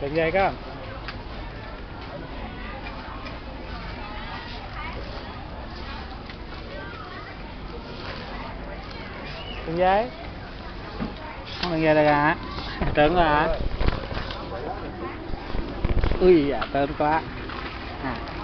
Đừng dây có. Đừng dây. Không đừng dây đây hả? Tưởng là hả? Ui dạ tên quá. À.